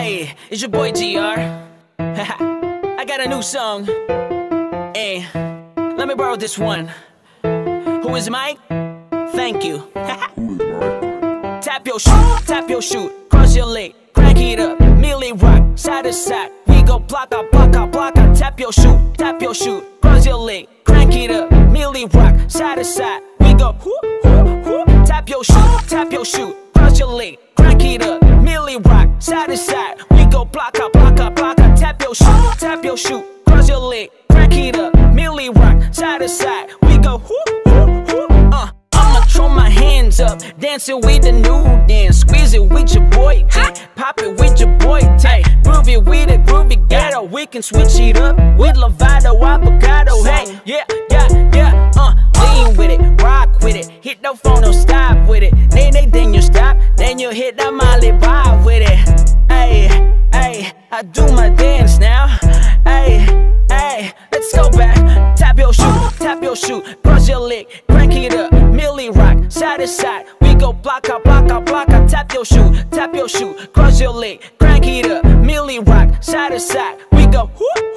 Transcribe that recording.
Hey, it's your boy GR. I got a new song. Hey, let me borrow this one. Who is Mike? Thank you. Tap your shoot, cross your leg, crank it up, milli rock, side to side. We go block out, tap your shoot, cross your leg, crank it up, milli rock, side to side. We go tap your shoot, cross your leg, crank it up, milli rock, side to side. We go block out, tap your shoot, cross your leg, crank it up, milli rock, side to side. We go I'ma throw my hands up, dancing with the new dance, squeeze it with your boy, pop it with your boy, groove it with a groovy ghetto. We can switch it up with Lovato, avocado. Hey, yeah, lean with it, rock with it, hit the phone, don't stop with it. Then you stop, then you hit the Molly bar with it. Hey, I do my dance now. Hey, let's go back. Tap your shoot, cross your leg, crank it up, milli rock, side to side. We go block out, tap your shoot, cross your leg, crank it up, milli rock, side to side. We go